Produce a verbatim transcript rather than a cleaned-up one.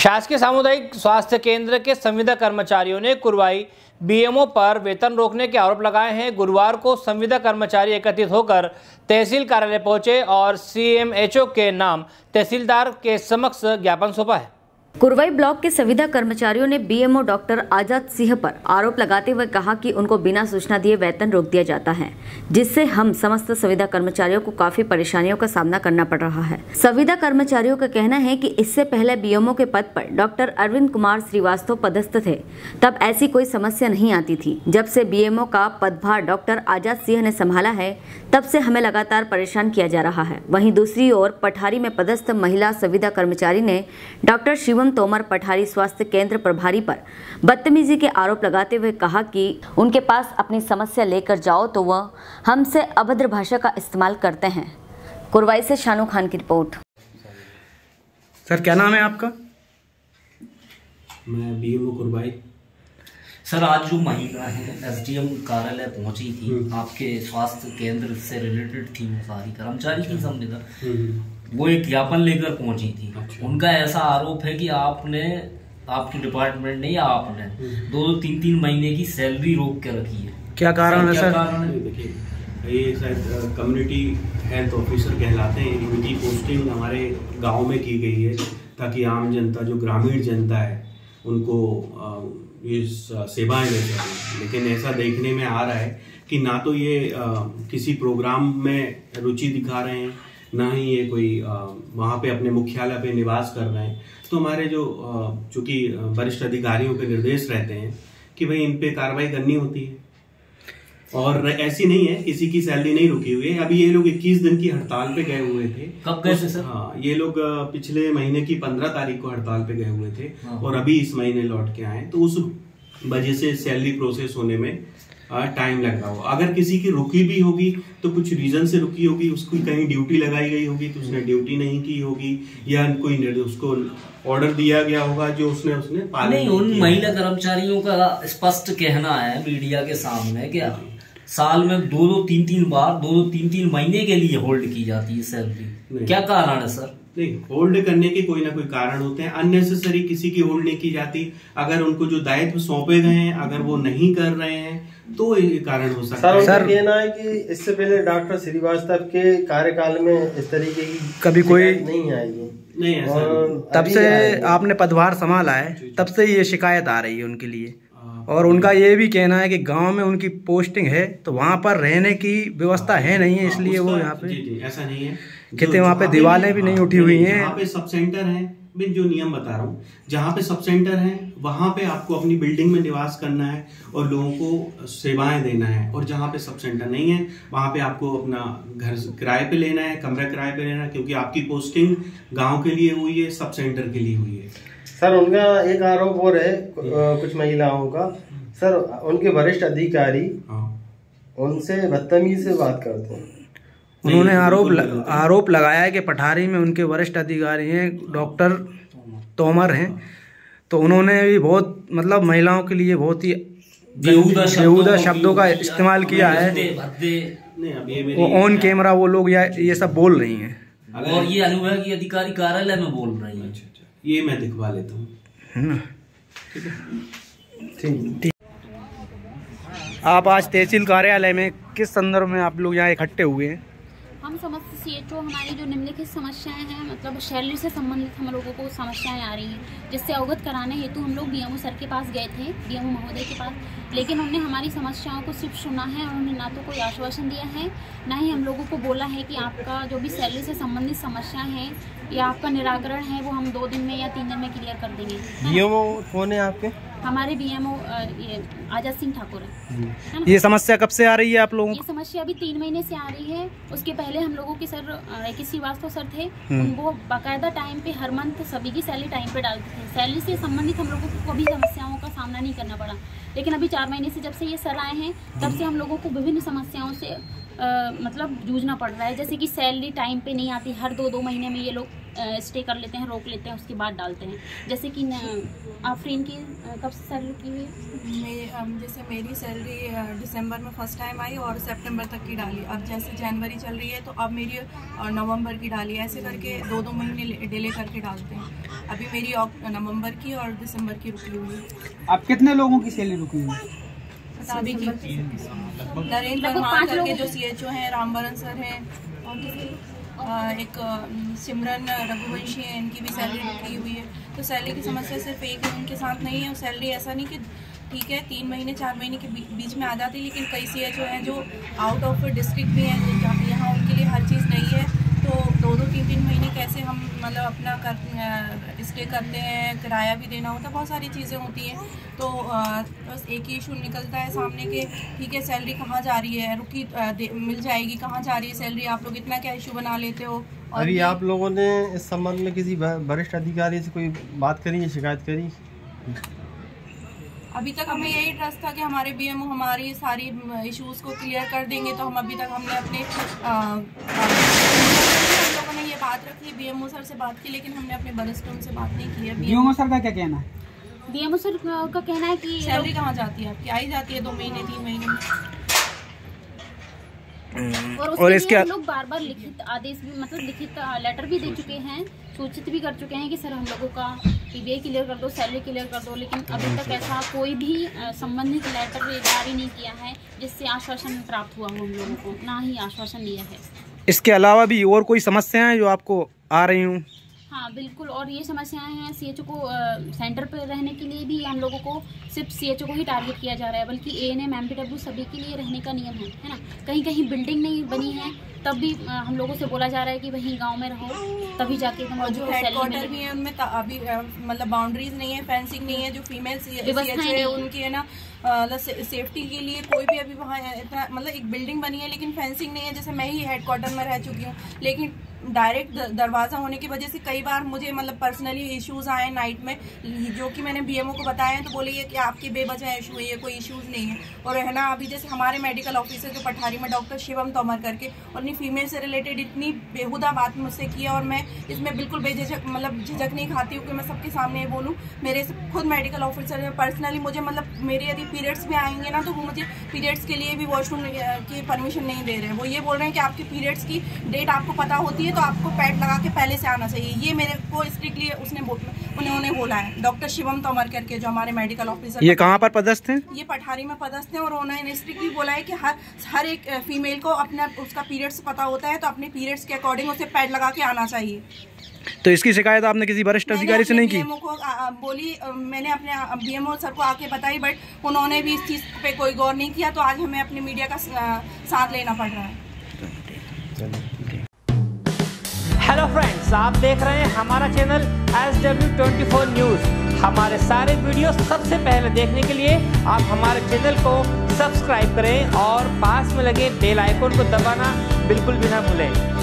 शासकीय सामुदायिक स्वास्थ्य केंद्र के संविदा कर्मचारियों ने कुरवाई बीएमओ पर वेतन रोकने के आरोप लगाए हैं। गुरुवार को संविदा कर्मचारी एकत्रित होकर तहसील कार्यालय पहुंचे और सीएमएचओ के नाम तहसीलदार के समक्ष ज्ञापन सौंपा है। कुरवाई ब्लॉक के संविदा कर्मचारियों ने बीएमओ डॉक्टर आजाद सिंह पर आरोप लगाते हुए कहा कि उनको बिना सूचना दिए वेतन रोक दिया जाता है, जिससे हम समस्त संविदा कर्मचारियों को काफी परेशानियों का सामना करना पड़ रहा है। संविदा कर्मचारियों का कहना है कि इससे पहले बीएमओ के पद पर डॉक्टर अरविंद कुमार श्रीवास्तव पदस्थ थे, तब ऐसी कोई समस्या नहीं आती थी। जब से बीएमओ का पदभार डॉक्टर आजाद सिंह ने संभाला है, तब से हमें लगातार परेशान किया जा रहा है। वहीं दूसरी ओर पठारी में पदस्थ महिला संविदा कर्मचारी ने डॉक्टर शिवम तोमर पठारी स्वास्थ्य केंद्र प्रभारी पर बदतमीजी के आरोप लगाते हुए कहा कि उनके पास अपनी समस्या लेकर जाओ तो वह हमसे अभद्र भाषा का इस्तेमाल करते हैं। कुरवाई से शानू खान की रिपोर्ट। सर क्या नाम है आपका? मैं बीएमओ कुरवाई। सर आज जो महिला है एसडीएम कार्यालय पहुंची थी, आपके स्वास्थ्य केंद्र से रिलेटेड थी, वो सारी कर्मचारी की संविदा, वो एक ज्ञापन लेकर पहुंची थी। अच्छा। उनका ऐसा आरोप है कि आपने आपके डिपार्टमेंट ने या आपने दो दो तीन तीन महीने की सैलरी रोक के रखी है। क्या कारण है सर? देखिए ये शायद कम्युनिटी हेल्थ ऑफिसर कहलाते हैं, इनकी पोस्टिंग हमारे गांव में की गई है ताकि आम जनता, जो ग्रामीण जनता है, उनको ये सेवाएं दे सकें। लेकिन ऐसा देखने में आ रहा है कि ना तो ये आ, किसी प्रोग्राम में रुचि दिखा रहे हैं, ना ही ये कोई वहाँ पे अपने मुख्यालय पे निवास कर रहे हैं। तो हमारे जो चूंकि वरिष्ठ अधिकारियों के निर्देश रहते हैं कि भाई इन पे कार्रवाई करनी होती है, और ऐसी नहीं है किसी की सैलरी नहीं रुकी हुई है। अभी ये लोग इक्कीस दिन की हड़ताल पे गए हुए थे। कब गए थे सर? हाँ, ये लोग पिछले महीने की पंद्रह तारीख को हड़ताल पे गए हुए थे और अभी इस महीने लौट के आए, तो उस वजह से सैलरी प्रोसेस होने में टाइम लग रहा हो। अगर किसी की रुकी भी होगी तो कुछ रीजन से रुकी होगी, उसको कहीं ड्यूटी लगाई गई होगी तो उसने ड्यूटी नहीं की होगी, या कोई उसको ऑर्डर दिया गया होगा जो उसने उसने पालन नहीं। उन महिला कर्मचारियों का स्पष्ट कहना है मीडिया के सामने क्या साल में दो दो तीन तीन बार दो दो तीन तीन महीने के लिए होल्ड की जाती है सैलरी। क्या कारण है सर? नहीं, होल्ड करने के कोई ना कोई कारण होते हैं। अननेसेसरी किसी की होल्ड नहीं की जाती। अगर उनको जो दायित्व सौंपे गए हैं अगर वो नहीं कर रहे हैं तो ये कारण हो सकता है। सर कहना है कि इससे पहले डॉक्टर श्रीवास्तव के कार्यकाल में इस तरीके की कभी कोई नहीं आई है। नहीं ऐसा तब से आपने पदभार संभाला है, तब से ये शिकायत आ रही है उनके लिए। और उनका ये भी कहना है कि गांव में उनकी पोस्टिंग है तो वहां पर रहने की व्यवस्था है नहीं है, इसलिए वो यहाँ पे ऐसा नहीं है। कहते वहाँ पे दीवारें भी नहीं उठी हुई हैं। जहाँ पे सब सेंटर है, मैं जो नियम बता रहा हूँ, जहाँ पे सब सेंटर है वहां पे आपको अपनी बिल्डिंग में निवास करना है और लोगों को सेवाएं देना है। और जहाँ पे सब सेंटर नहीं है वहां पे आपको अपना घर किराए पे लेना है, कमरा किराए पे लेना है, क्योंकि आपकी पोस्टिंग गाँव के लिए हुई है, सब सेंटर के लिए हुई है। सर उनका एक आरोप और है कुछ महिलाओं का, सर उनके वरिष्ठ अधिकारी उनसे बदतमीजी से बात करते हैं। उन्होंने आरोप ल, आरोप लगाया है कि पठारी में उनके वरिष्ठ अधिकारी हैं डॉक्टर तोमर हैं, तो उन्होंने भी बहुत मतलब महिलाओं के लिए बहुत ही बेहुदा शब्दों का इस्तेमाल किया है। वो ऑन कैमरा वो लोग या ये सब बोल रही हैं। और ये अनुविभागीय अधिकारी कार्यालय में बोल रही है। ये मैं दिखवा लेता हूँ। ठीक। आप आज तहसील कार्यालय में किस संदर्भ में आप लोग यहाँ इकट्ठे हुए हैं? हम समस्त सीएचओ हमारी जो निम्नलिखित समस्याएं हैं, मतलब सैलरी से संबंधित हम लोगों को समस्याएं आ रही हैं, जिससे अवगत कराने हेतु हम लोग बीएमओ सर के पास गए थे, बीएमओ महोदय के पास। लेकिन उन्होंने हमारी समस्याओं को सिर्फ सुना है और उन्होंने ना तो कोई आश्वासन दिया है, ना ही हम लोगों को बोला है कि आपका जो भी सैलरी से संबंधित समस्याएं हैं या आपका निराकरण है वो हम दो दिन में या तीन दिन में क्लियर कर देंगे। बीएमओ कौन है आपके? हमारे बीएमओ आजाद सिंह ठाकुर है। ये समस्या कब से आ रही है आप लोगों को? ये समस्या अभी तीन महीने से आ रही है। उसके पहले हम लोगों के सर के श्रीवास्तव सर थे, वो बाकायदा टाइम पे हर मंथ सभी की सैलरी टाइम पे डालते थे। सैलरी से संबंधित हम लोगों को कभी समस्याओं का सामना नहीं करना पड़ा। लेकिन अभी चार महीने से जब से ये सर आए हैं तब से हम लोगों को विभिन्न समस्याओं से मतलब जूझना पड़ रहा है। जैसे कि सैलरी टाइम पे नहीं आती, हर दो दो महीने में ये लोग स्टे कर लेते हैं, रोक लेते हैं, उसके बाद डालते हैं। जैसे कि आफरीन की कब से सैलरी की हुई मैं जैसे मेरी सैलरी दिसंबर में फर्स्ट टाइम आई और सितंबर तक की डाली। अब जैसे जनवरी चल रही है तो अब मेरी नवंबर की डाली, ऐसे करके दो दो महीने डिले करके डालते हैं। अभी मेरी नवंबर की और दिसंबर की रुकी हुई है। अब कितने लोगों की सैलरी रुकी हुई है? सभी की। नरेंद्र वर्मा करके जो सी एच ओ हैं, रामबरन सर हैं, और किसी एक सिमरन रघुवंशी है, इनकी भी सैलरी रुकी हुई है। तो सैलरी की समस्या सिर्फ एक उनके साथ नहीं है। सैलरी ऐसा नहीं कि ठीक है तीन महीने चार महीने के बीच में आ जाती है, लेकिन कई सी एच ओ हैं जो आउट ऑफ डिस्ट्रिक्ट भी हैं, यहाँ उनके लिए हर चीज़ नहीं है। तो दो दो तीन तीन महीने कैसे हम मतलब अपना कर स्टे करते हैं, किराया भी देना होता है, बहुत सारी चीज़ें होती हैं। तो बस एक ही इशू निकलता है सामने के, ठीक है सैलरी कहाँ जा रही है, रुकी मिल जाएगी, कहाँ जा रही है सैलरी, आप लोग इतना क्या इशू बना लेते हो। और अभी आप लोगों ने इस संबंध में किसी वरिष्ठ अधिकारी से कोई बात करी है, शिकायत करी? अभी तक हमें यही ट्रस्ट था कि हमारे बीएमओ हमारी सारी इश्यूज़ को क्लियर कर देंगे। तो हम अभी तक हमने अपने आ, हम लोगों ने ये बात रखी, बीएमओ सर से बात की, लेकिन हमने अपने वरिष्ठों से बात नहीं की है। बीएमओ सर का क्या कहना है? बीएमओ सर का कहना है कि सैलरी कहाँ जाती है आपकी, आई जाती है दो महीने तीन महीने में। और उसके और इसके हम लोग बार बार लिखित आदेश भी मतलब लिखित लेटर भी दे चुके हैं, सूचित भी कर चुके हैं कि सर हम लोगों का पीबीआई क्लियर कर दो, सैलरी क्लियर कर दो, लेकिन अभी तक ऐसा कोई भी संबंधित लेटर जारी नहीं किया है जिससे आश्वासन प्राप्त हुआ हो हम लोगों को, ना ही आश्वासन लिया है। इसके अलावा भी और कोई समस्याएं जो आपको आ रही हूँ? हाँ बिल्कुल, और ये समस्याएं हैं सीएचओ को आ, सेंटर पर रहने के लिए भी हम लोगों को सिर्फ सीएचओ को ही टारगेट किया जा रहा है, बल्कि एएनएम एमपीडब्ल्यू सभी के लिए रहने का नियम है, है ना। कहीं कहीं बिल्डिंग नहीं बनी है तब भी आ, हम लोगों से बोला जा रहा है कि वहीं गांव में रहो, तभी जाके तुम और जो हेडक्वार्टर भी है उनमें अभी मतलब बाउंड्रीज नहीं है, फेंसिंग नहीं है। जो फीमेल सीएचओ है उनकी है ना सेफ्टी के लिए कोई भी अभी वहाँ इतना मतलब एक बिल्डिंग बनी है लेकिन फेंसिंग नहीं है। जैसे मैं ही हेडक्वार्टर में रह चुकी हूँ, लेकिन डायरेक्ट दरवाज़ा होने की वजह से कई बार मुझे मतलब पर्सनली इश्यूज आए नाइट में, जो कि मैंने बीएमओ को बताया तो बोले ये कि आपकी बेवजह इशू है, ये कोई इश्यूज नहीं है। और है ना अभी जैसे हमारे मेडिकल ऑफिसर जो पठारी में डॉक्टर शिवम तोमर करके, उन्होंने फीमेल से रिलेटेड इतनी बेहुदा बात मुझसे की, और मैं इसमें बिल्कुल बेझिझक मतलब झिझक नहीं खाती हूँ कि मैं सबके सामने बोलूँ। मेरे खुद मेडिकल ऑफिसर पर्सनली मुझे मतलब मेरे यदि पीरियड्स भी आएंगे ना तो वो मुझे पीरियड्स के लिए भी वॉशरूम की परमिशन नहीं दे रहे हैं। वो ये बोल रहे हैं कि आपके पीरियड्स की डेट आपको पता होती है तो आपको पैड लगा के पहले से आना चाहिए। ये मेरे को स्ट्रिक्टली उसने उन्होंने बोला है, डॉक्टर शिवम तोमर करके जो हमारे मेडिकल ऑफिसर। ये कहाँ पर पदस्थ हैं? ये पठारी में पदस्थ हैं, और उन्होंने स्ट्रिक्टली बोला है कि हर हर एक फीमेल को अपना उसका पीरियड्स पता होता है तो अपने पीरियड्स के अकॉर्डिंग उसे पैड लगा के आना चाहिए। तो इसकी शिकायत आपने किसी वरिष्ठ अधिकारी से नहीं की? बीएमओ को आ, बोली मैंने अपने बीएमओ सर को आके बताई, बट उन्होंने भी इस चीज़ पे कोई गौर नहीं किया। तो आज हमें अपनी मीडिया का साथ लेना पड़ रहा है। हेलो फ्रेंड्स, आप देख रहे हैं हमारा channel S W twenty four news. हमारे सारे वीडियो सबसे पहले देखने के लिए आप हमारे चैनल को सब्सक्राइब करें और पास में लगे बेल आइकन को दबाना बिल्कुल भी ना भूलें।